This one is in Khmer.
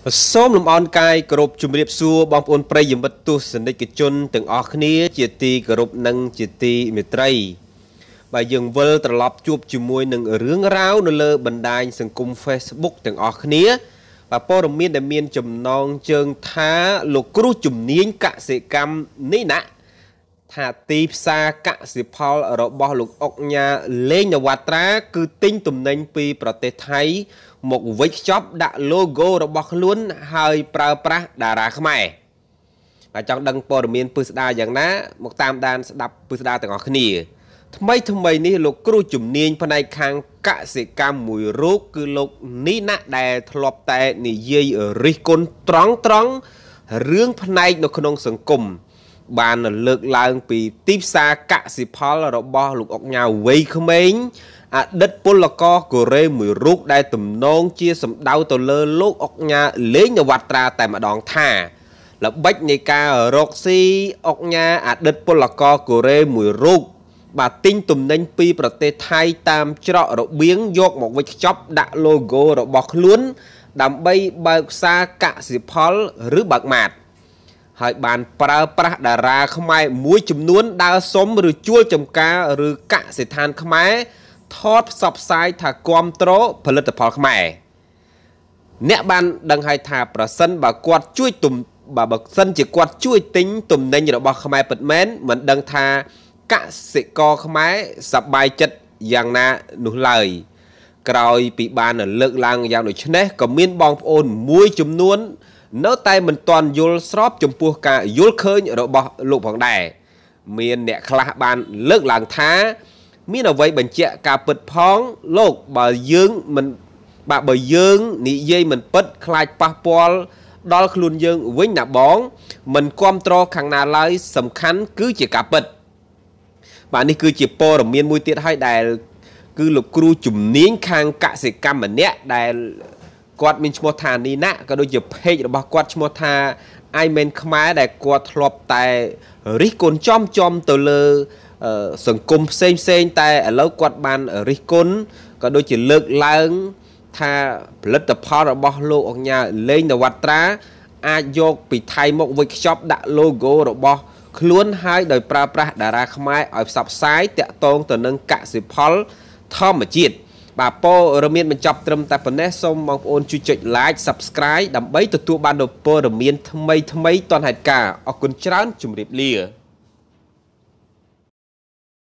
សូមលំអរកាយគោរពជំរាបសួរបងប្អូនប្រិយមិត្តទស្សនិកជនទាំងអស់គ្នាជាទីគោរពនិងជាទីមេត្រីបាទយើងវិលត្រឡប់ជួបជាមួយនឹងរឿងរ៉ាវនៅលើបណ្ដាញសង្គម Facebook ទាំងអស់គ្នាបាទព័ត៌មានដែលមានចំណងជើងថាលោកគ្រូជំនាញកសិកម្មនេះណាថាទីផ្សារកសិផលរបស់លោកអុកញ៉ាលេងនវត្រាគឺទិញទំនិញពីប្រទេសថៃមកវិចខ្ចប់ដាក់ logo របស់ខ្លួនហើយប្រើប្រាស់តារាខ្មែរបាទចង់ដឹងព័ត៌មានពិស្ដារយ៉ាងណាមកតាមដានស្ដាប់ពិស្ដារទាំងអស់គ្នាថ្មីនេះលោកគ្រូជំនាញផ្នែកខាងកសិកម្មមួយរូបគឺលោកនេះណាដែលធ្លាប់តែនិយាយរិះគន់ត្រង់រឿងផ្នែកនៅក្នុងសង្គមបានលើកឡើងពីទីផ្សារកសិផលរបស់លោកអុកញ៉ាវ័យក្មេងអតីតពលករកូរ៉េមួយរូបដែលទំនងជាសម្ដៅទៅលើលោកអុកញ៉ាលេងនវត្រាតែម្ដងថាល្បិចនៃការរកស៊ីអុកញ៉ាអតីតពលករកូរ៉េមួយរូបបាទទិញទំនិញពីប្រទេសថៃតាមច្រករបៀងយកមកវិចខ្ចប់ដាក់ logo របស់ខ្លួនដើម្បីបើកផ្សារកសិផលឬបើកម៉ាតហើយបានប្រើប្រាស់តារាខ្មែរមួយចំនួនដើរសុំឬជួលចំការឬកសិដ្ឋានខ្មែរថតផ្សព្វផ្សាយថាគ្រប់គ្រងផលិតផលខ្មែរអ្នកបានដឹងហើយថាប្រសិនបើគាត់ជួយបើសិនជាគាត់ជួយទិញទំនិញរបស់ខ្មែរពិតមែនមិនដឹងថាកសិករខ្មែរសប្បាយចិត្តយ៉ាងណានោះឡើយក្រោយពីបានលើកឡើងយ៉ាងដូចនេះក៏មានបងប្អូនមួយចំនួននៅតែមិនទាន់យល់ស្របចំពោះការយល់ឃើញរបស់លោកផងដែរមានអ្នកខ្លះបានលើកឡើងថាមានអ្វីបញ្ជាក់ការពិតផងលោកបើយើងនិយាយមិនពិតខ្លាចប៉ះពាល់ដល់ខ្លួនយើងវិញណាបងមិនគ្រប់គ្រងខាងណាឡើយសំខាន់គឺជាការពិតបាទនេះគឺជាព័ត៌មានមួយទៀតហើយដែលគឺលោកគ្រូជំនាញខាងកសិកម្មម្នាក់ដែលគាត់មានឈ្មោះថានីណាក៏ដូចជាเพจរបស់គាត់ឈ្មោះថា I Men ខ្មែរដែលគាត់ធ្លាប់តែរិះគន់ចំទៅលើសង្គមផ្សេងតែឥឡូវគាត់បានរិះគន់ក៏ដូចជាលើកឡើងថាផលិតផលរបស់លោកអុកញ៉ាលេងនវត្រាអាចយកពីថៃមកវិចខ្ចប់ដាក់ logo របស់ខ្លួនហើយដោយប្រើប្រាស់តារាខ្មែរឲ្យផ្សព្វផ្សាយតាក់ទងទៅនឹងកសិផលធម្មជាតិបាទព័ត៌មានបញ្ចប់ត្រឹមតែប៉ុណ្ណេះសូមបងប្អូនជួយចុច like subscribe ដើម្បីទទួលបាននូវព័ត៌មានថ្មីទាន់ហេតុការណ៍អរគុណច្រើនជម្រាបលា